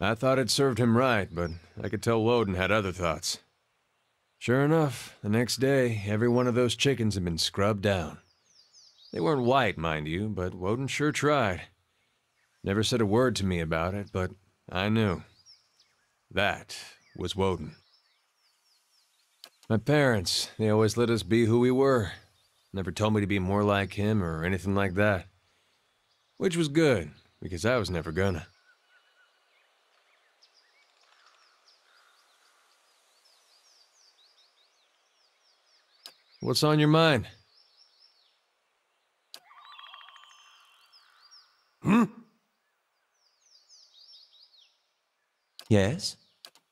I thought it served him right, but I could tell Woden had other thoughts. Sure enough, the next day, every one of those chickens had been scrubbed down. They weren't white, mind you, but Woden sure tried. Never said a word to me about it, but I knew. That was Woden. My parents, they always let us be who we were. Never told me to be more like him or anything like that. Which was good, because I was never gonna. What's on your mind? Hmm? Yes?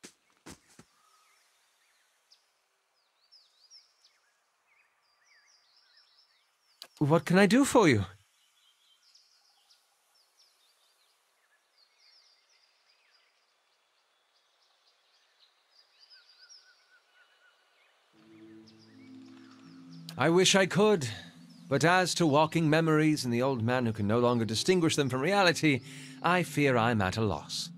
What can I do for you? I wish I could, but as to walking memories and the old man who can no longer distinguish them from reality, I fear I'm at a loss.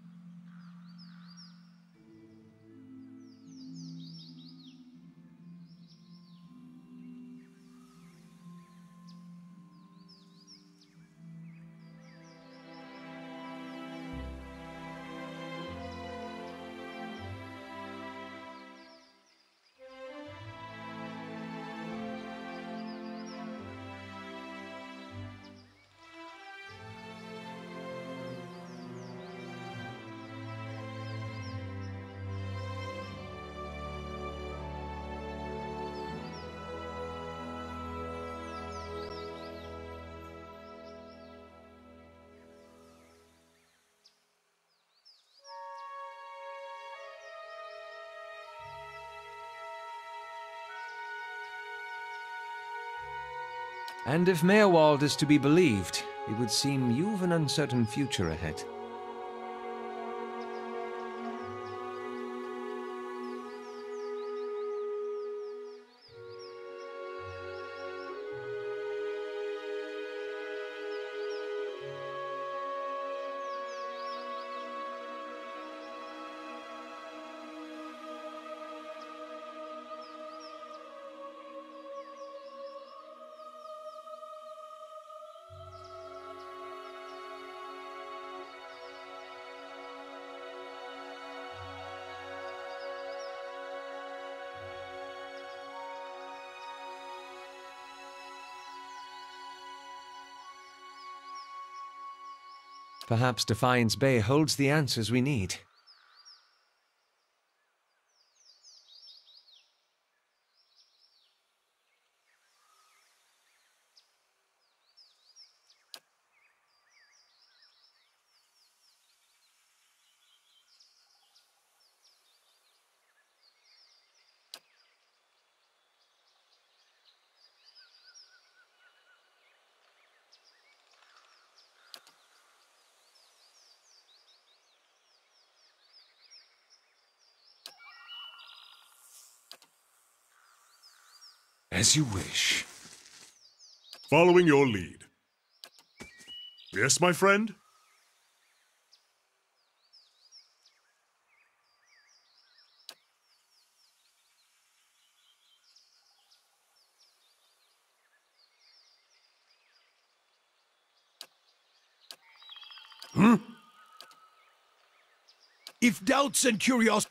And if Meerwald is to be believed, it would seem you've an uncertain future ahead. Perhaps Defiance Bay holds the answers we need. As you wish. Following your lead. Yes, my friend? Hmm? If doubts and curiosity...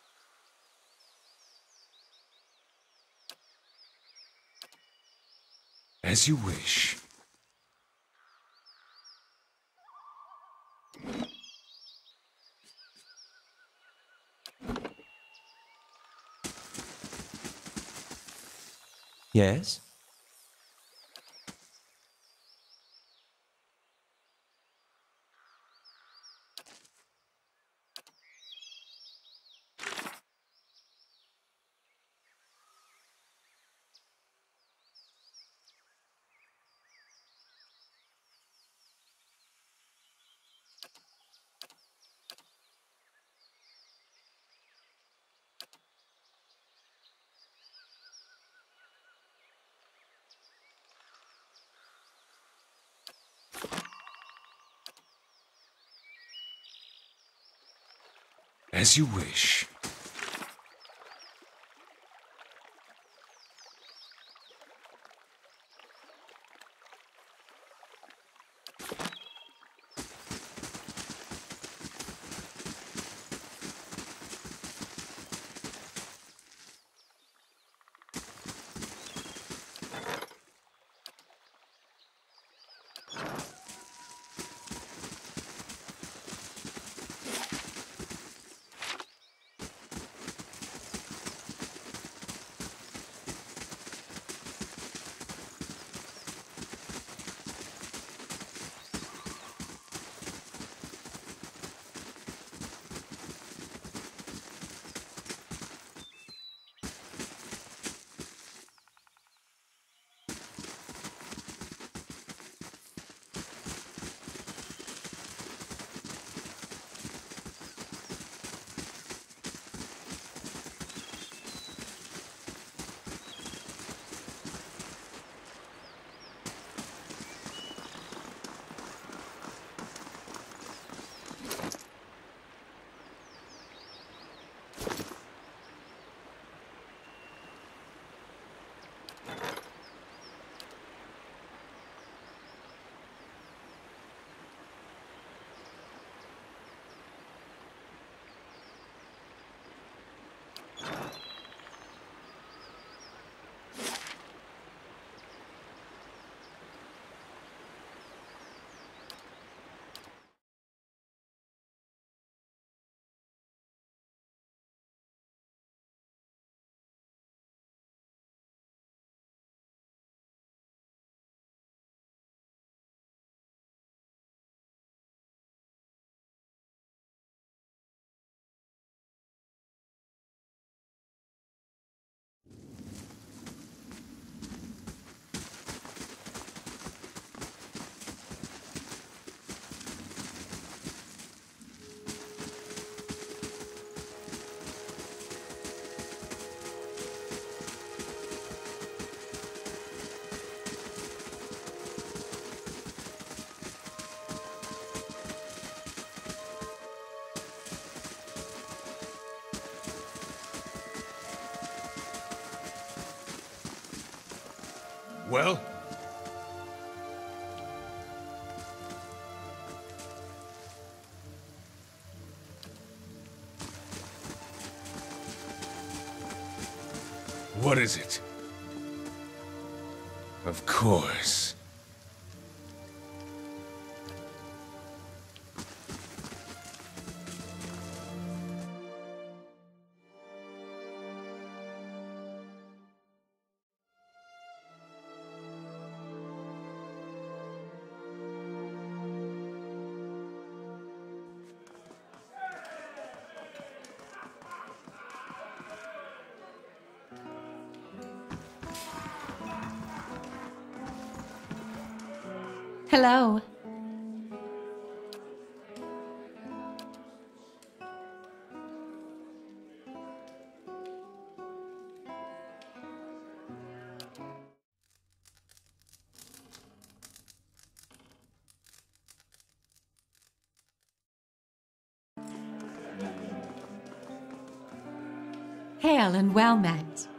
As you wish. Yes? As you wish. Well? What is it? Of course. Hello. Hail and well met.